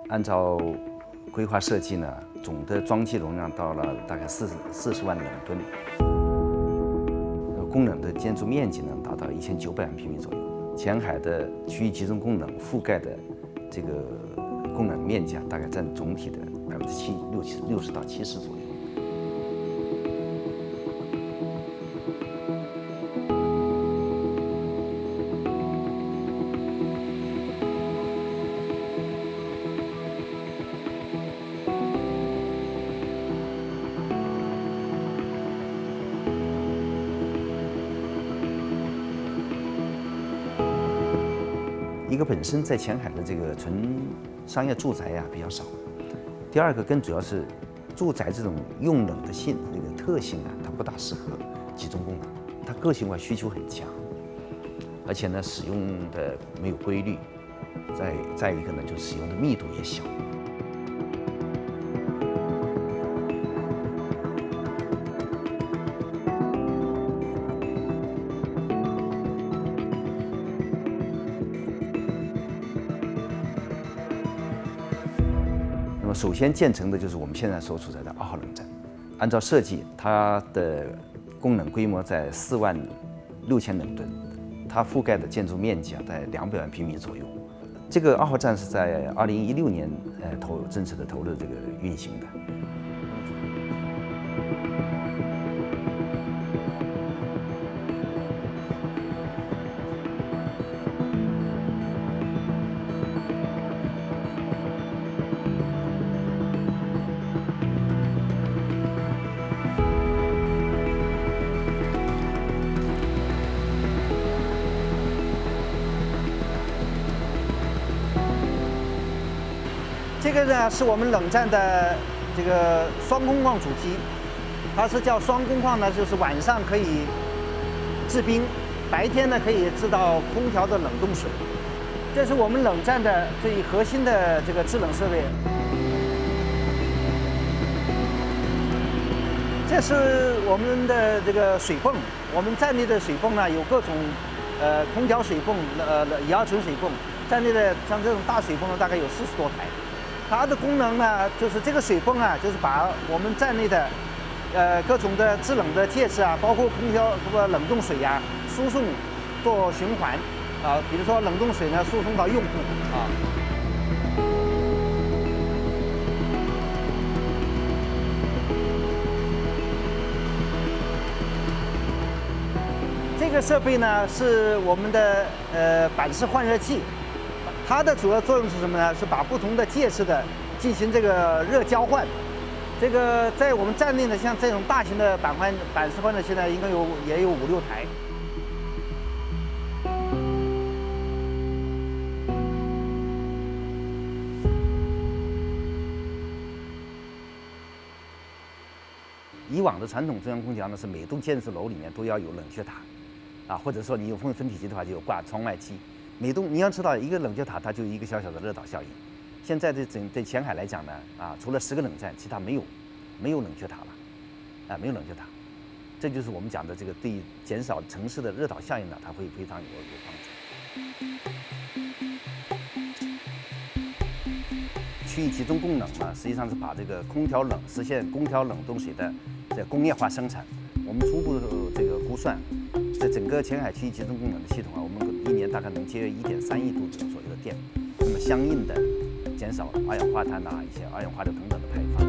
按照规划设计呢，总的装机容量到了大概40万冷吨，供冷的建筑面积能达到1900万平米左右。前海的区域集中供冷覆盖的这个供冷面积大概占总体的60%到70%左右。一个本身在前海的这个纯商业住宅呀比较少，第二个更主要是住宅这种用冷的这个特性啊，它不大适合集中供冷，它个性化需求很强，而且呢使用的没有规律，再一个呢就使用的密度也小。那么首先建成的就是我们现在所处在的2号冷站。按照设计，它的供冷规模在46000冷吨，它覆盖的建筑面积在200万平米左右。这个2号站是在2016年正式的投入这个运行的。 这个呢是我们冷站的这个双工况主机，它是叫双工况呢，就是晚上可以制冰，白天呢可以制到空调的冷冻水。这是我们冷站的最核心的这个制冷设备。这是我们的这个水泵，我们站内的水泵呢有各种空调水泵、乙二醇水泵，站内的像这种大水泵呢大概有40多台。它的功能呢，就是这个水泵啊，就是把我们站内的各种的制冷的介质啊，包括空调冷冻水呀、输送做循环啊，比如说冷冻水呢输送到用户啊。这个设备呢是我们的板式换热器。它的主要作用是什么呢？是把不同的介质的进行这个热交换。这个在我们站内呢，像这种大型的板式换热器呢，应该也有5、6台。 以往的传统中央空调呢，是每栋建筑楼里面都要有冷却塔，啊，或者说你有分体机的话，就有挂窗外机。每栋你要知道，一个冷却塔它就有一个小小的热岛效应。现在对前海来讲呢，啊，除了10个冷站，其他没有冷却塔了，啊，没有冷却塔。这就是我们讲的这个对减少城市的热岛效应呢，它会非常有帮助。区域集中供冷呢，实际上是把这个实现空调冷冻水的工业化生产。我们初步这个估算，在整个前海区域集中供冷的系统啊，我们1年大概能节约1.3亿度左右的电，那么相应的减少二氧化碳呐、一些二氧化硫等等的排放。